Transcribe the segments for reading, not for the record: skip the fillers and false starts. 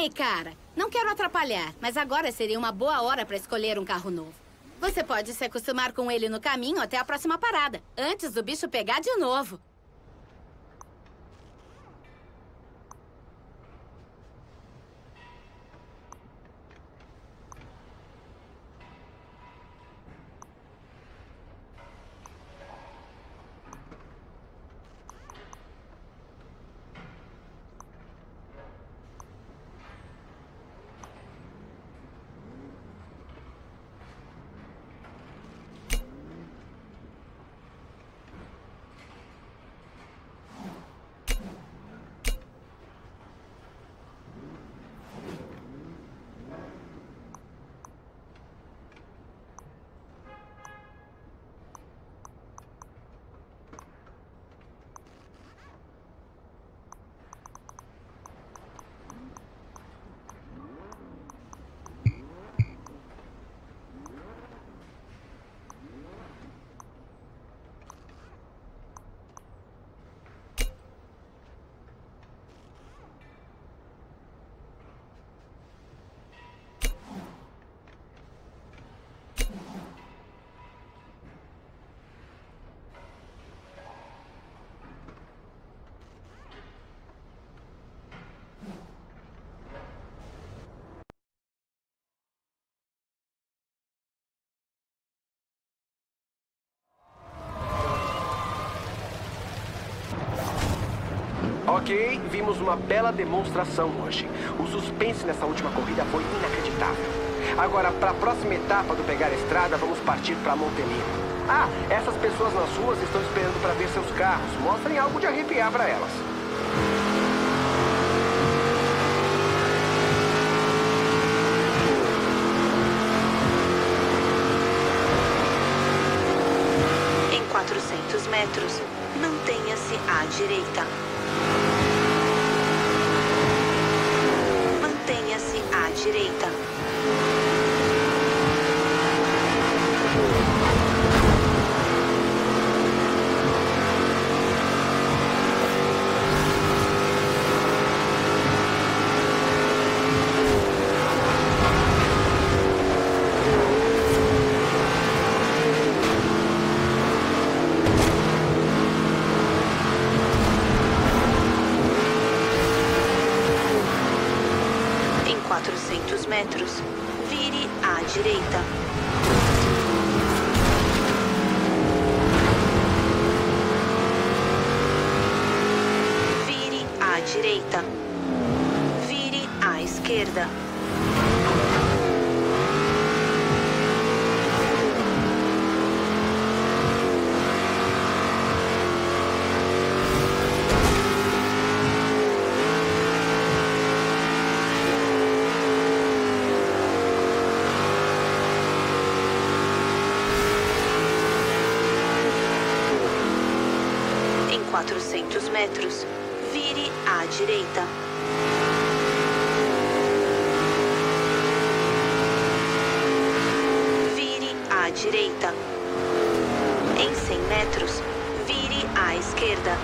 Ei, cara, não quero atrapalhar, mas agora seria uma boa hora para escolher um carro novo. Você pode se acostumar com ele no caminho até a próxima parada, antes do bicho pegar de novo. Ok, vimos uma bela demonstração hoje. O suspense nessa última corrida foi inacreditável. Agora, para a próxima etapa do Pegar a Estrada, vamos partir para Montelino. Ah, essas pessoas nas ruas estão esperando para ver seus carros. Mostrem algo de arrepiar para elas. Em 400 metros, mantenha-se à direita. Mantenha-se à direita. Em 400 metros, vire à direita. Vire à direita. Vire à esquerda. Em 400 metros, vire à direita. Vire à direita. Em 100 metros, vire à esquerda.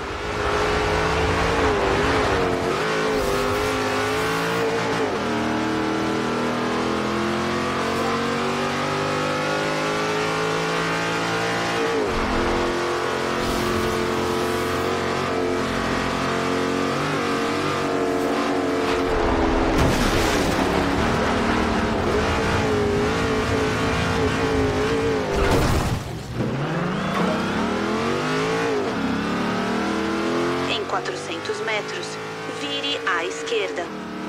Em 400 metros, vire à esquerda.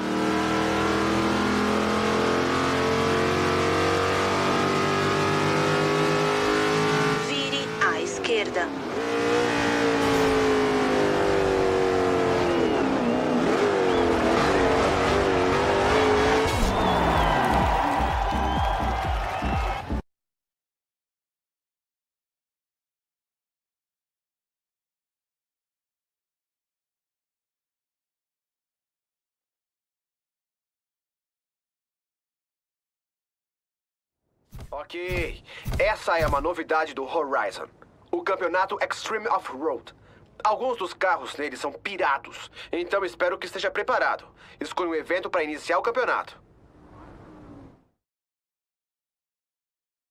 Vire à esquerda. Ok, essa é uma novidade do Horizon. O campeonato Extreme Off-Road. Alguns dos carros nele são pirados, então espero que esteja preparado. Escolha um evento para iniciar o campeonato.